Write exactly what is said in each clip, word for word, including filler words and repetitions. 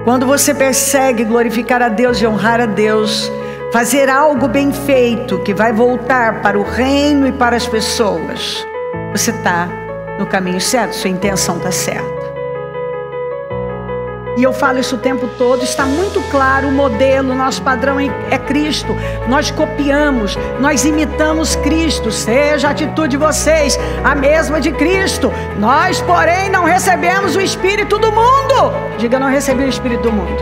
Quando você persegue glorificar a Deus e honrar a Deus, fazer algo bem feito que vai voltar para o reino e para as pessoas, você está no caminho certo, sua intenção está certa. E eu falo isso o tempo todo, está muito claro o modelo, nosso padrão é Cristo. Nós copiamos, nós imitamos Cristo, seja a atitude de vocês a mesma de Cristo. Nós, porém, não recebemos o Espírito do mundo. Diga, não recebi o Espírito do mundo.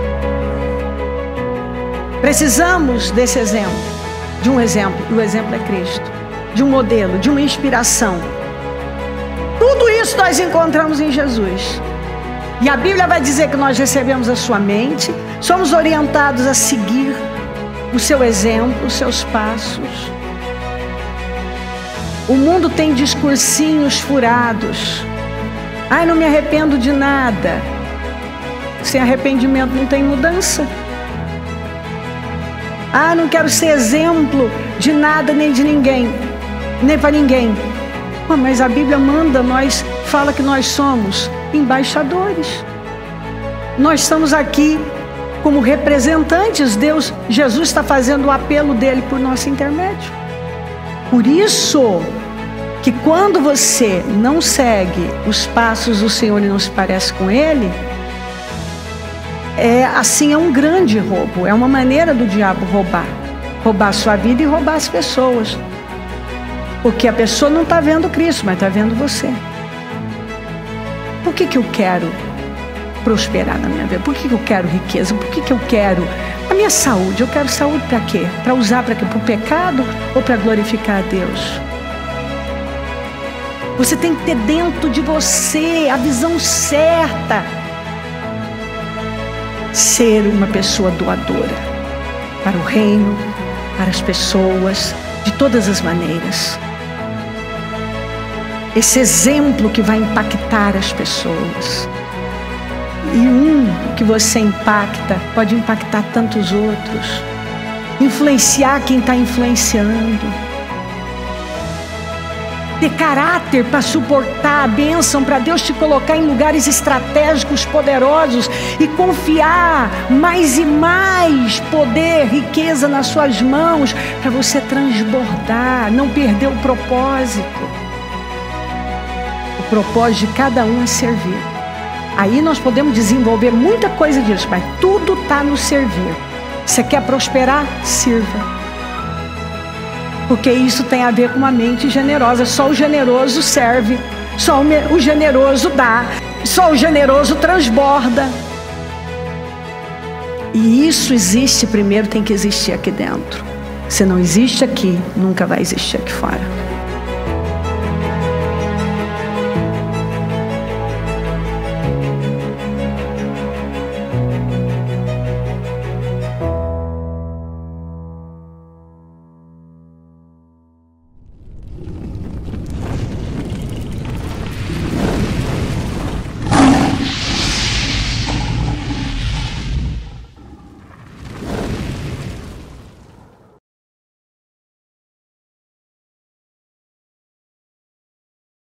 Precisamos desse exemplo, de um exemplo, e o exemplo é Cristo. De um modelo, de uma inspiração. Tudo isso nós encontramos em Jesus. E a Bíblia vai dizer que nós recebemos a sua mente, somos orientados a seguir o seu exemplo, os seus passos. O mundo tem discursinhos furados. Ai, não me arrependo de nada. Sem arrependimento não tem mudança. Ah, não quero ser exemplo de nada nem de ninguém, nem para ninguém. Oh, mas a Bíblia manda, nós fala que nós somos embaixadores. Nós estamos aqui como representantes. Deus, Jesus está fazendo o apelo dele por nosso intermédio. Por isso que quando você não segue os passos do Senhor e não se parece com Ele, é assim, é um grande roubo. É uma maneira do diabo roubar, roubar a sua vida e roubar as pessoas. Porque a pessoa não está vendo Cristo, mas está vendo você. Por que que eu quero prosperar na minha vida? Por que que eu quero riqueza? Por que que eu quero a minha saúde? Eu quero saúde para quê? Para usar para quê? Para o pecado ou para glorificar a Deus? Você tem que ter dentro de você a visão certa. Ser uma pessoa doadora para o reino, para as pessoas, de todas as maneiras. Esse exemplo que vai impactar as pessoas. E um que você impacta pode impactar tantos outros. Influenciar quem está influenciando. Ter caráter para suportar a bênção, para Deus te colocar em lugares estratégicos, poderosos, e confiar mais e mais poder, riqueza nas suas mãos, para você transbordar, não perder o propósito. O propósito de cada um é servir. Aí nós podemos desenvolver muita coisa disso, mas tudo está no servir. Você quer prosperar? Sirva. Porque isso tem a ver com uma mente generosa. Só o generoso serve, só o generoso dá, só o generoso transborda. E isso existe primeiro, tem que existir aqui dentro. Se não existe aqui, nunca vai existir aqui fora.